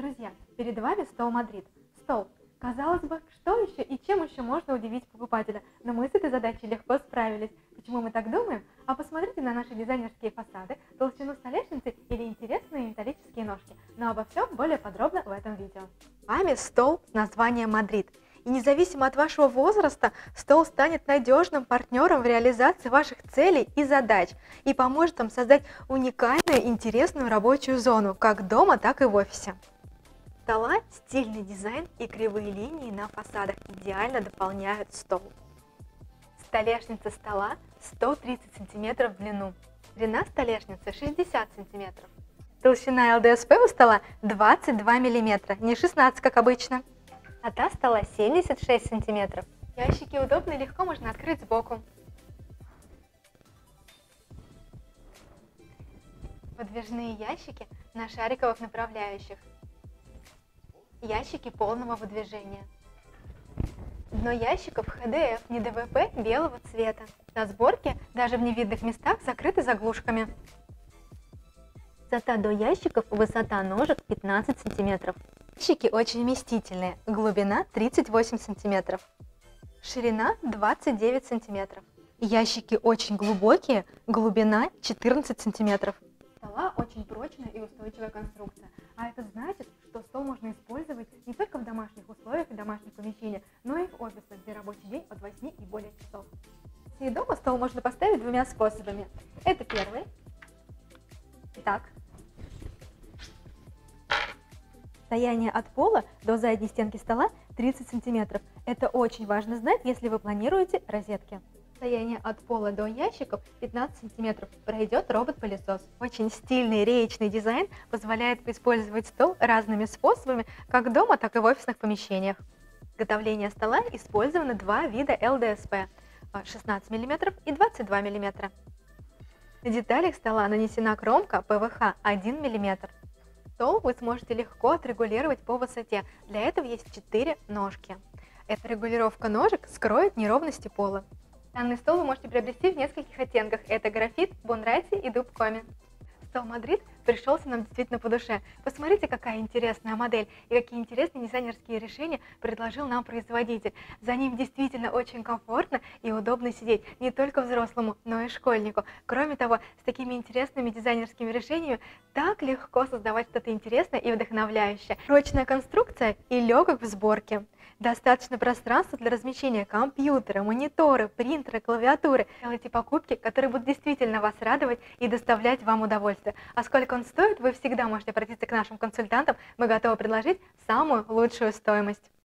Друзья, перед вами стол Мадрид. Стол. Казалось бы, что еще и чем еще можно удивить покупателя? Но мы с этой задачей легко справились. Почему мы так думаем? А посмотрите на наши дизайнерские фасады, толщину столешницы или интересные металлические ножки. Но обо всем более подробно в этом видео. С вами стол с названием Мадрид. И независимо от вашего возраста, стол станет надежным партнером в реализации ваших целей и задач и поможет вам создать уникальную и интересную рабочую зону, как дома, так и в офисе. Стола стильный дизайн и кривые линии на фасадах идеально дополняют стол. Столешница стола 130 см в длину, длина столешницы 60 см. Толщина ЛДСП у стола 22 мм, не 16 как обычно. Высота стола 76 см. Ящики удобны, легко можно открыть сбоку. Выдвижные ящики на шариковых направляющих. Ящики полного выдвижения. Дно ящиков ХДФ, не ДВП, белого цвета. На сборке даже в невидных местах закрыты заглушками. Высота до ящиков, высота ножек 15 см. Ящики очень вместительные, глубина 38 см. Ширина 29 см. Ящики очень глубокие, глубина 14 см. Стола очень прочная и устойчивая конструкция, а это значит, что стол можно использовать не только в домашних условиях и домашних помещениях, но и в офисах, где рабочий день от 8 и более часов. И дома стол можно поставить двумя способами. Это первый. Итак, расстояние от пола до задней стенки стола 30 см. Это очень важно знать, если вы планируете розетки. Расстояние от пола до ящиков 15 см. Пройдет робот-пылесос. Очень стильный реечный дизайн позволяет использовать стол разными способами, как дома, так и в офисных помещениях. Для изготовления стола использованы два вида ЛДСП – 16 мм и 22 мм. На деталях стола нанесена кромка ПВХ 1 мм. Стол вы сможете легко отрегулировать по высоте. Для этого есть 4 ножки. Эта регулировка ножек скроет неровности пола. Данный стол вы можете приобрести в нескольких оттенках. Это графит, бонрати и дуб коми. Стол Мадрид пришелся нам действительно по душе. Посмотрите, какая интересная модель и какие интересные дизайнерские решения предложил нам производитель. За ним действительно очень комфортно и удобно сидеть не только взрослому, но и школьнику. Кроме того, с такими интересными дизайнерскими решениями так легко создавать что-то интересное и вдохновляющее. Прочная конструкция и легок в сборке. Достаточно пространства для размещения компьютера, монитора, принтера, клавиатуры. Делайте покупки, которые будут действительно вас радовать и доставлять вам удовольствие. А сколько он стоит, вы всегда можете обратиться к нашим консультантам. Мы готовы предложить самую лучшую стоимость.